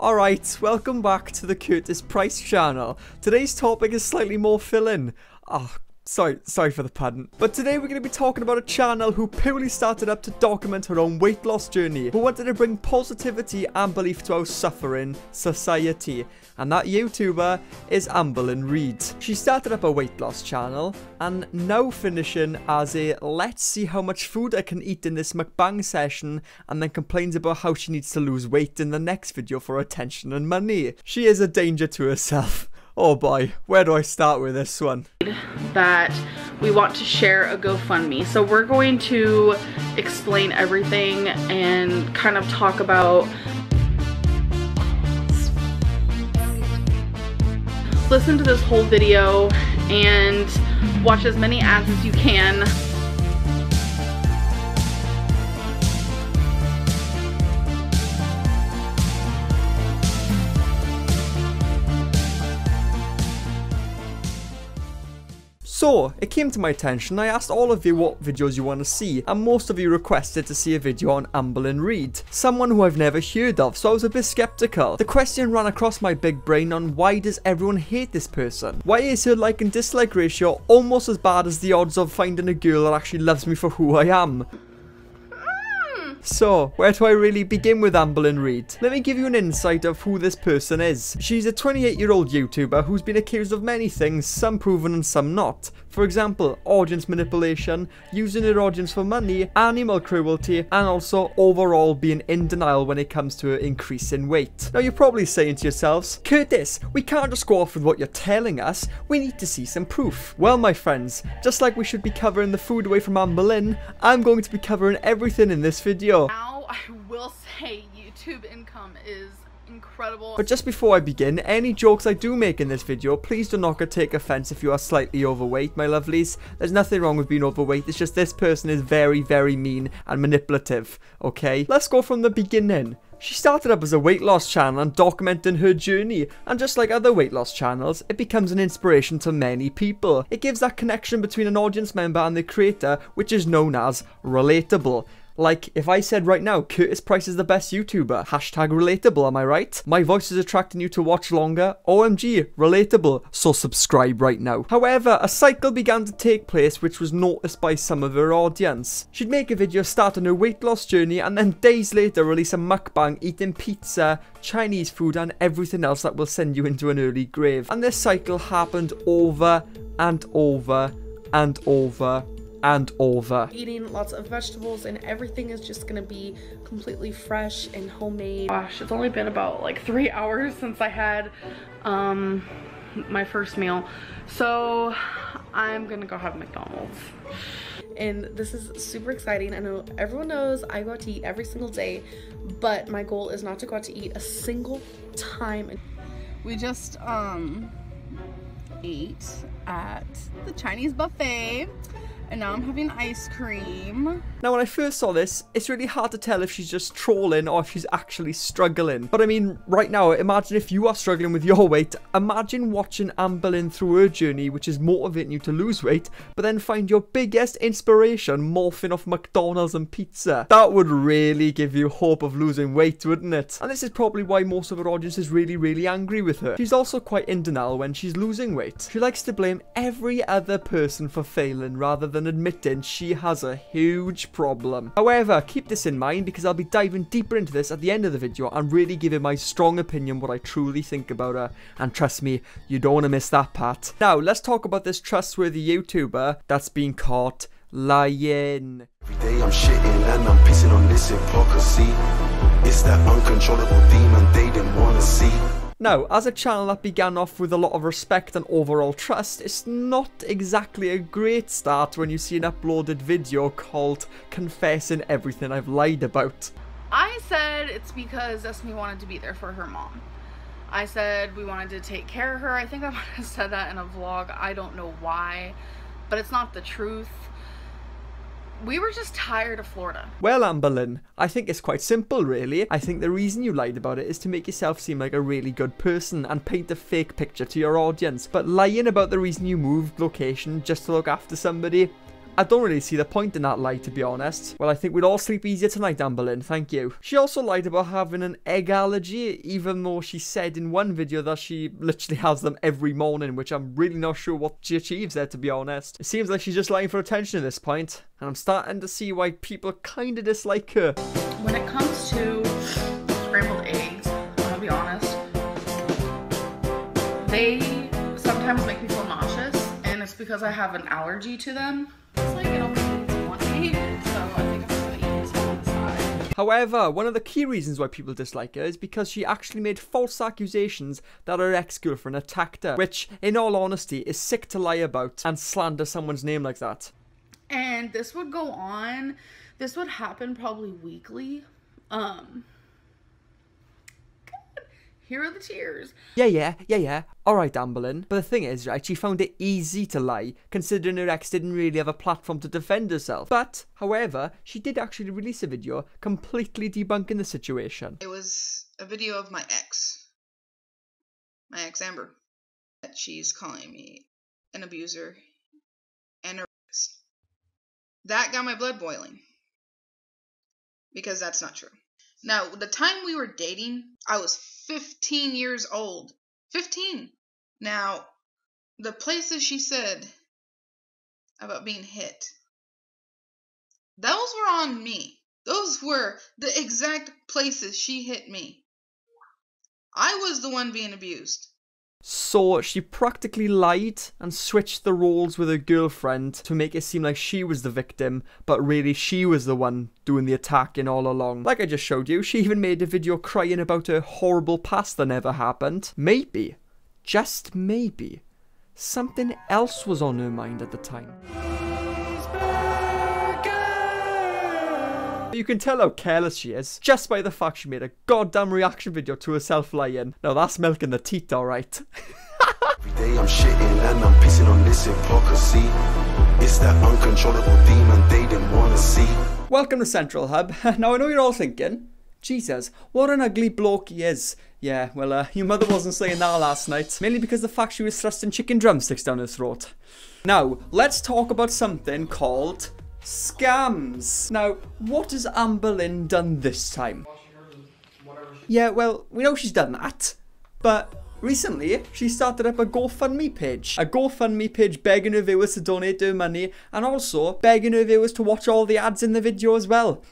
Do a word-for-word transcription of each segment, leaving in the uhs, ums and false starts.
Alright, welcome back to the Curtis Price channel. Today's topic is slightly more fill-in. Oh, sorry, sorry for the pun. But today we're going to be talking about a channel who purely started up to document her own weight loss journey, who wanted to bring positivity and belief to our suffering society. And that YouTuber is Amberlynn Reid. She started up a weight loss channel and now finishing as a let's see how much food I can eat in this mukbang session, and then complains about how she needs to lose weight in the next video for attention and money. She is a danger to herself. Oh boy, where do I start with this one? That we want to share a GoFundMe. So we're going to explain everything and kind of talk about, listen to this whole video and watch as many ads as you can. So, it came to my attention, I asked all of you what videos you want to see, and most of you requested to see a video on Amberlynn Reid, someone who I've never heard of, so I was a bit skeptical. The question ran across my big brain on why does everyone hate this person? Why is her like and dislike ratio almost as bad as the odds of finding a girl that actually loves me for who I am? So, where do I really begin with Amberlynn Reid? Let me give you an insight of who this person is. She's a twenty-eight year old YouTuber who's been accused of many things, some proven and some not. For example, audience manipulation, using her audience for money, animal cruelty, and also overall being in denial when it comes to her increase in weight. Now you're probably saying to yourselves, Curtis, we can't just go off with what you're telling us, we need to see some proof. Well my friends, just like we should be covering the food away from Amberlynn, I'm going to be covering everything in this video. Now, I will say YouTube income is incredible. But just before I begin, any jokes I do make in this video, please do not take offense if you are slightly overweight, my lovelies. There's nothing wrong with being overweight, it's just this person is very, very mean and manipulative, okay? Let's go from the beginning. She started up as a weight loss channel and documenting her journey, and just like other weight loss channels, it becomes an inspiration to many people. It gives that connection between an audience member and the creator, which is known as relatable. Like, if I said right now, Curtis Price is the best YouTuber, hashtag relatable, am I right? My voice is attracting you to watch longer, O M G, relatable, so subscribe right now. However, a cycle began to take place which was noticed by some of her audience. She'd make a video starting her weight loss journey and then days later release a mukbang eating pizza, Chinese food and everything else that will send you into an early grave. And this cycle happened over and over and over and over. Eating lots of vegetables and everything is just gonna be completely fresh and homemade. Gosh, it's only been about like three hours since I had um my first meal, so I'm gonna go have McDonald's. And this is super exciting. I know everyone knows I go out to eat every single day, but my goal is not to go out to eat a single time. We just um ate at the Chinese buffet, and now I'm having ice cream. Now when I first saw this, it's really hard to tell if she's just trolling or if she's actually struggling. But I mean, right now, imagine if you are struggling with your weight. Imagine watching Amberlynn through her journey, which is motivating you to lose weight, but then find your biggest inspiration morphing off McDonald's and pizza. That would really give you hope of losing weight, wouldn't it? And this is probably why most of her audience is really, really angry with her. She's also quite in denial when she's losing weight. She likes to blame every other person for failing rather than admitting she has a huge problem. However, keep this in mind because I'll be diving deeper into this at the end of the video and really giving my strong opinion what I truly think about her. And trust me, you don't want to miss that part. Now, let's talk about this trustworthy YouTuber that's been caught lying. Every day I'm shitting and I'm pissing on this hypocrisy. It's that uncontrollable demon they didn't want to see. Now, as a channel that began off with a lot of respect and overall trust, it's not exactly a great start when you see an uploaded video called Confessing Everything I've Lied About. I said it's because Esme wanted to be there for her mom. I said we wanted to take care of her. I think I might have said that in a vlog. I don't know why, but it's not the truth. We were just tired of Florida. Well, Amberlynn, I think it's quite simple, really. I think the reason you lied about it is to make yourself seem like a really good person and paint a fake picture to your audience. But lying about the reason you moved location just to look after somebody, I don't really see the point in that lie, to be honest. Well, I think we'd all sleep easier tonight, Amberlynn, thank you. She also lied about having an egg allergy, even though she said in one video that she literally has them every morning, which I'm really not sure what she achieves there, to be honest. It seems like she's just lying for attention at this point, and I'm starting to see why people kind of dislike her. When it comes to scrambled eggs, I'll be honest, they sometimes make me feel nauseous, and it's because I have an allergy to them. It's like it only needs one egg, so I think I'm gonna eat this on the side. However, one of the key reasons why people dislike her is because she actually made false accusations that her ex-girlfriend attacked her, which, in all honesty, is sick to lie about and slander someone's name like that. And this would go on, this would happen probably weekly. Um, God, here are the tears. Yeah, yeah, yeah, yeah. Alright, Amberlynn. But the thing is, right, she found it easy to lie, considering her ex didn't really have a platform to defend herself. But, however, she did actually release a video completely debunking the situation. It was a video of my ex. My ex, Amber. She's calling me an abuser and a rapist. That got my blood boiling. Because that's not true. Now, the time we were dating, I was fifteen years old. fifteen. Now, the places she said about being hit, those were on me. Those were the exact places she hit me. I was the one being abused. So she practically lied and switched the roles with her girlfriend to make it seem like she was the victim, but really she was the one doing the attacking all along. Like I just showed you, she even made a video crying about her horrible past that never happened. Maybe, just maybe, something else was on her mind at the time. You can tell how careless she is just by the fact she made a goddamn reaction video to herself lying. Now that's milking the teeth, alright. Every day I'm shitting and I'm pissing on this hypocrisy. It's that uncontrollable demon they didn't want to see. Welcome to Central Hub. Now I know you're all thinking, Jesus, what an ugly bloke he is. Yeah, well, uh, your mother wasn't saying that last night. Mainly because the fact she was thrusting chicken drumsticks down her throat. Now, let's talk about something called scams. Now, what has Amberlynn done this time? Yeah, well, we know she's done that, but recently she started up a GoFundMe page. A GoFundMe page begging her viewers to donate her money and also begging her viewers to watch all the ads in the video as well.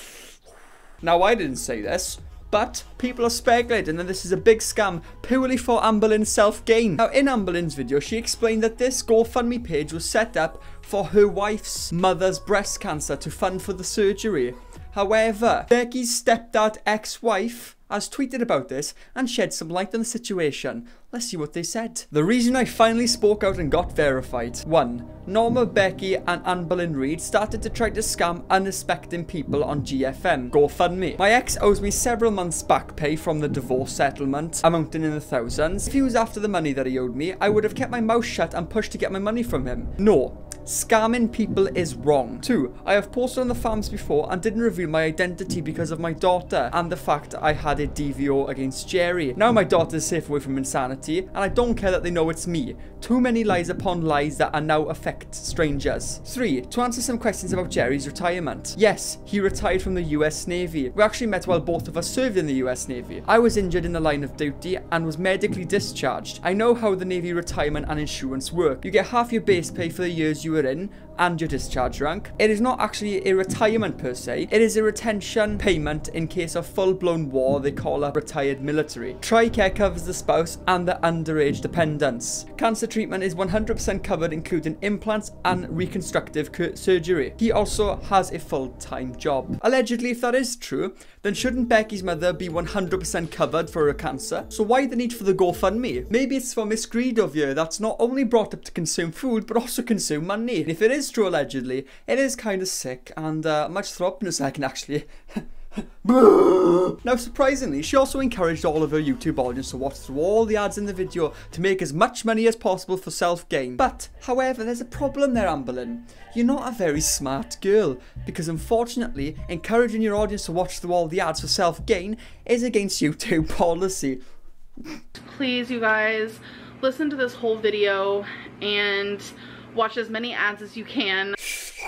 Now, I didn't say this, but people are speculating that this is a big scam purely for Amberlynn's self-gain. Now, in Amberlynn's video, she explained that this GoFundMe page was set up for her wife's mother's breast cancer to fund for the surgery. However, Becky's stepdad ex-wife has tweeted about this and shed some light on the situation. Let's see what they said. The reason I finally spoke out and got verified. one. Norma, Becky and Amberlynn Reid started to try to scam unsuspecting people on G F M. GoFundMe. My ex owes me several months back pay from the divorce settlement, amounting in the thousands. If he was after the money that he owed me, I would have kept my mouth shut and pushed to get my money from him. No. Scamming people is wrong. two. I have posted on the farms before and didn't reveal my identity because of my daughter and the fact I had a D V O against Jerry. Now my daughter is safe away from insanity and I don't care that they know it's me. Too many lies upon lies that are now affect strangers. three. To answer some questions about Jerry's retirement. Yes, he retired from the U S Navy. We actually met while both of us served in the U S Navy. I was injured in the line of duty and was medically discharged. I know how the Navy retirement and insurance work. You get half your base pay for the years you were in and your discharge rank. It is not actually a retirement per se, it is a retention payment in case of full-blown war. They call up retired military. TRICARE covers the spouse and the underage dependents. Cancer treatment is one hundred percent covered, including implants and reconstructive surgery. He also has a full-time job. Allegedly, if that is true, then shouldn't Becky's mother be one hundred percent covered for her cancer? So why the need for the GoFundMe? Maybe it's for Miss Greed of you that's not only brought up to consume food but also consume money. And if it is true allegedly, it is kind of sick and uh, much throw up in a second actually. Now surprisingly, she also encouraged all of her YouTube audience to watch through all the ads in the video to make as much money as possible for self-gain. But, however, there's a problem there, Amberlynn. You're not a very smart girl, because unfortunately, encouraging your audience to watch through all the ads for self-gain is against YouTube policy. Please, you guys, listen to this whole video and watch as many ads as you can.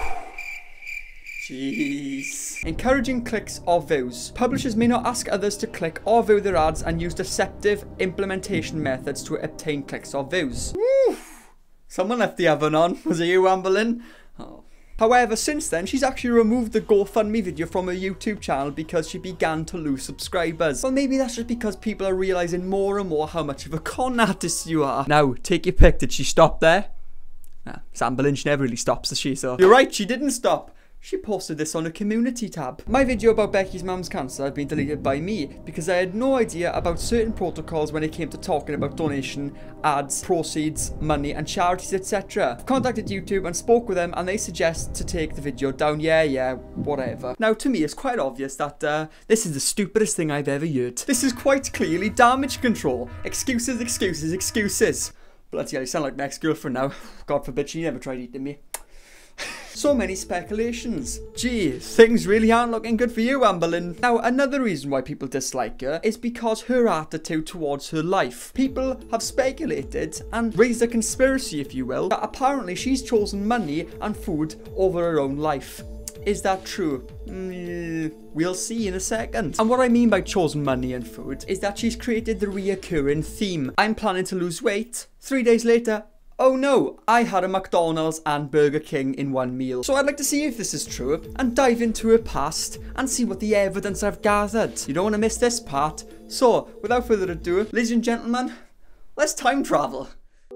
Jeez. Encouraging clicks or views. Publishers may not ask others to click or view their ads and use deceptive implementation methods to obtain clicks or views. Woo! Someone left the oven on. Was it you, Amberlynn? Oh. However, since then, she's actually removed the GoFundMe video from her YouTube channel because she began to lose subscribers. Well, maybe that's just because people are realising more and more how much of a con artist you are. Now, take your pick. Did she stop there? Nah, it's Amberlynn. She never really stops, does she? So you're right, she didn't stop. She posted this on a community tab. My video about Becky's mum's cancer had been deleted by me because I had no idea about certain protocols when it came to talking about donation, ads, proceeds, money and charities, et cetera. I've contacted YouTube and spoke with them and they suggest to take the video down. Yeah, yeah, whatever. Now to me it's quite obvious that uh, this is the stupidest thing I've ever heard. This is quite clearly damage control. Excuses, excuses, excuses. Bloody hell, you sound like my ex-girlfriend now. God forbid she never tried eating me. So many speculations. Jeez, things really aren't looking good for you, Amberlynn. Now, another reason why people dislike her is because her attitude towards her life. People have speculated and raised a conspiracy, if you will, that apparently she's chosen money and food over her own life. Is that true? Mm, we'll see in a second. And what I mean by chosen money and food is that she's created the reoccurring theme. I'm planning to lose weight. Three days later, oh no, I had a McDonald's and Burger King in one meal. So I'd like to see if this is true and dive into her past and see what the evidence I've gathered. You don't want to miss this part. So, without further ado, ladies and gentlemen, let's time travel.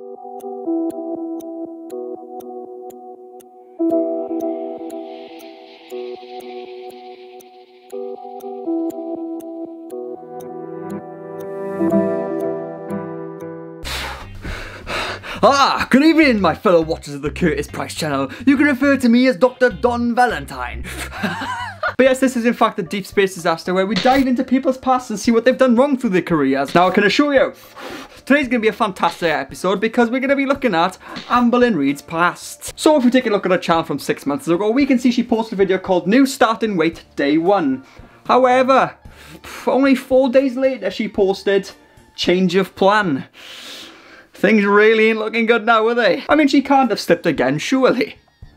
Ah, good evening, my fellow watchers of the Curtis Price channel. You can refer to me as Doctor Don Valentine. But yes, this is in fact a deep space disaster where we dive into people's past and see what they've done wrong through their careers. Now I can assure you, today's going to be a fantastic episode because we're going to be looking at Amberlynn Reid's past. So if we take a look at her channel from six months ago, we can see she posted a video called New Starting Weight Day one. However, only four days later she posted Change of Plan. Things really ain't looking good now, are they? I mean, she can't have slipped again, surely.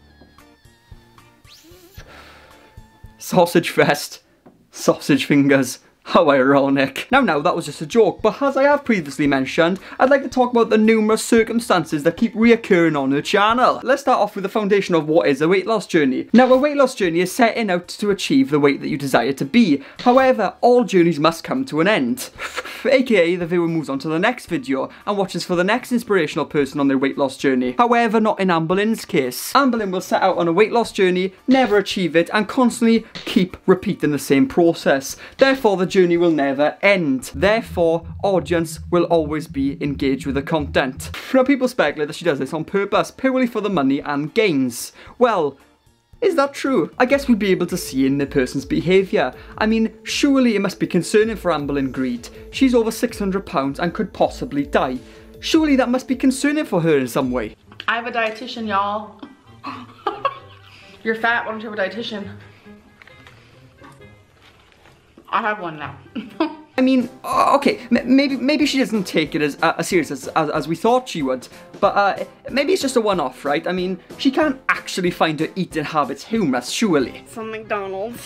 Sausage fest. Sausage fingers. How ironic. Now, now, that was just a joke, but as I have previously mentioned, I'd like to talk about the numerous circumstances that keep reoccurring on her channel. Let's start off with the foundation of what is a weight loss journey. Now, a weight loss journey is setting out to achieve the weight that you desire to be. However, all journeys must come to an end. aka the viewer moves on to the next video and watches for the next inspirational person on their weight loss journey. However, not in Amberlynn's case. Amberlynn will set out on a weight loss journey, never achieve it, and constantly keep repeating the same process. Therefore, the journey will never end. Therefore, audience will always be engaged with the content. Now, people speculate that she does this on purpose, purely for the money and gains. Well, is that true? I guess we'd be able to see in the person's behaviour. I mean, surely it must be concerning for Amberlynn Reid. She's over six hundred pounds and could possibly die. Surely that must be concerning for her in some way. I have a dietitian, y'all. You're fat, why don't you have a dietitian? I have one now. I mean, okay, maybe maybe she doesn't take it as uh, as serious as, as, as we thought she would, but uh, maybe it's just a one-off, right? I mean, she can't actually find her eating habits humorous, surely. From McDonald's.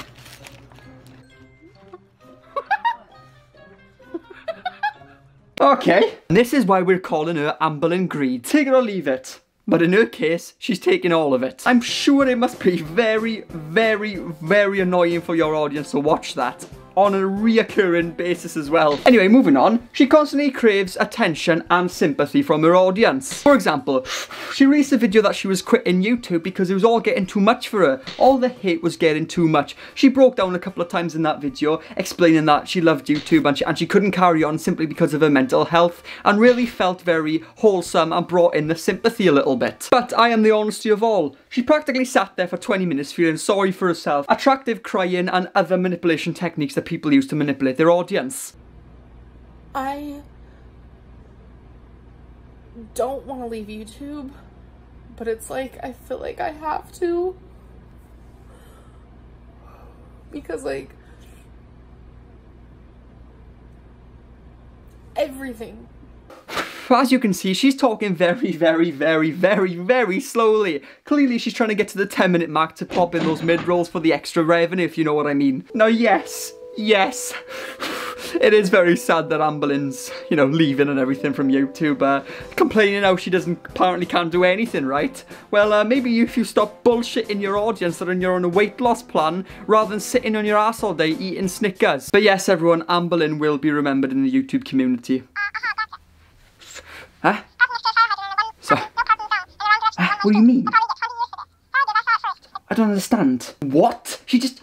Okay. And this is why we're calling her Amberlynn Reid. Take it or leave it. But in her case, she's taking all of it. I'm sure it must be very, very, very annoying for your audience to watch that on a reoccurring basis as well. Anyway, moving on, she constantly craves attention and sympathy from her audience. For example, she released a video that she was quitting YouTube because it was all getting too much for her. All the hate was getting too much. She broke down a couple of times in that video, explaining that she loved YouTube and she, and she couldn't carry on simply because of her mental health, and really felt very wholesome and brought in the sympathy a little bit. But I am the honesty of all. She practically sat there for twenty minutes feeling sorry for herself, attractive crying and other manipulation techniques that people use to manipulate their audience. I don't want to leave YouTube, but it's like I feel like I have to, because like everything As you can see, she's talking very, very, very, very, very slowly. Clearly, she's trying to get to the ten minute mark to pop in those mid-rolls for the extra revenue, if you know what I mean. Now, yes, yes, it is very sad that Amberlynn's, you know, leaving and everything from YouTube, uh, complaining how she doesn't, apparently can't do anything, right? Well, uh, maybe if you stop bullshitting your audience that you're on a weight loss plan, rather than sitting on your ass all day eating Snickers. But yes, everyone, Amberlynn will be remembered in the YouTube community. Huh? So, uh, what do you mean? I don't understand. What? She just...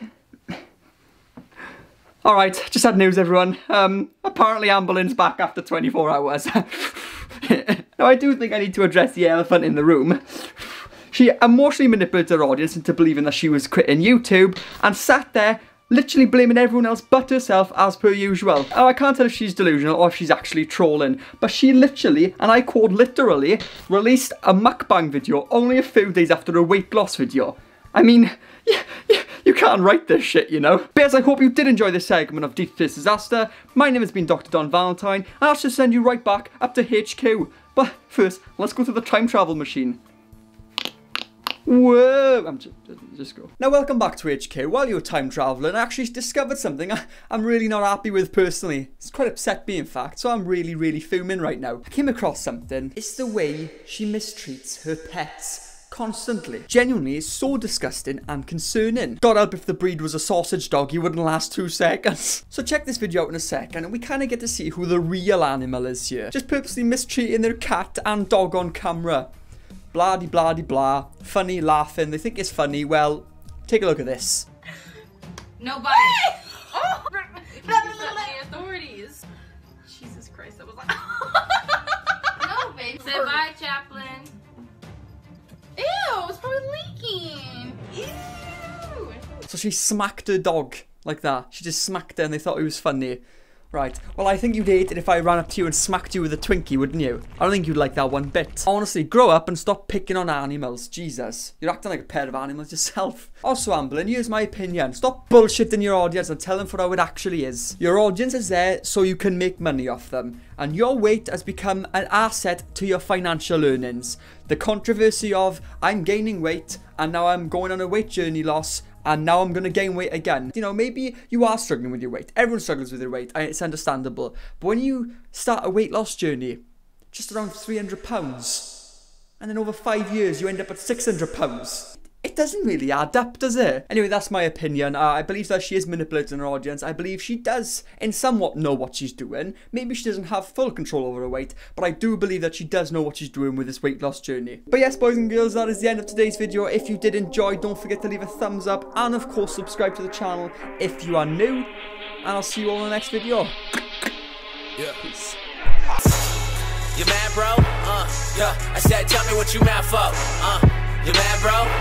Alright, just had news, everyone. Um, apparently Amberlynn's back after twenty-four hours. Now, I do think I need to address the elephant in the room. She emotionally manipulated her audience into believing that she was quitting YouTube and sat there literally blaming everyone else but herself as per usual. Oh, I can't tell if she's delusional or if she's actually trolling, but she literally, and I quote literally, released a mukbang video only a few days after a weight loss video. I mean, yeah, yeah, you can't write this shit, you know. Bears, I hope you did enjoy this segment of Deep Space Disaster. My name has been Doctor Don Valentine, and I'll just send you right back up to H Q. But first, let's go to the time travel machine. Whoa! I'm just, just go. Now, welcome back to H Q. While you were time traveling, I actually discovered something I, I'm really not happy with personally. It's quite upset me, in fact, so I'm really, really fuming right now. I came across something. It's the way she mistreats her pets. Constantly. Genuinely, it's so disgusting and concerning. God help if the breed was a sausage dog, he wouldn't last two seconds. So check this video out in a second and we kind of get to see who the real animal is here. Just purposely mistreating their cat and dog on camera. Blah de blah de blah. Funny, laughing. They think it's funny. Well, take a look at this. No bite. Oh! The authorities. Jesus Christ, that was like... No, baby. Say bye, Chaplain. Ew, it's probably leaking. Ew. So she smacked her dog like that. She just smacked her and they thought it was funny. Right, well I think you'd hate it if I ran up to you and smacked you with a Twinkie, wouldn't you? I don't think you'd like that one bit. Honestly, grow up and stop picking on animals. Jesus, you're acting like a pair of animals yourself. Also, Amberlynn, here's my opinion. Stop bullshitting your audience and tell them for how it actually is. Your audience is there so you can make money off them. And your weight has become an asset to your financial earnings. The controversy of, I'm gaining weight and now I'm going on a weight journey loss and now I'm going to gain weight again. You know, maybe you are struggling with your weight. Everyone struggles with their weight. It's understandable. But when you start a weight loss journey, just around three hundred pounds, and then over five years you end up at six hundred pounds, it doesn't really add up, does it? Anyway, that's my opinion. Uh, I believe that she is manipulating her audience. I believe she does, in somewhat, know what she's doing. Maybe she doesn't have full control over her weight, but I do believe that she does know what she's doing with this weight loss journey. But yes, boys and girls, that is the end of today's video. If you did enjoy, don't forget to leave a thumbs up, and of course, subscribe to the channel if you are new. And I'll see you all in the next video. Yeah. Peace. You mad, bro? Uh, yeah. I said, tell me what you mad for. Uh, you mad, bro?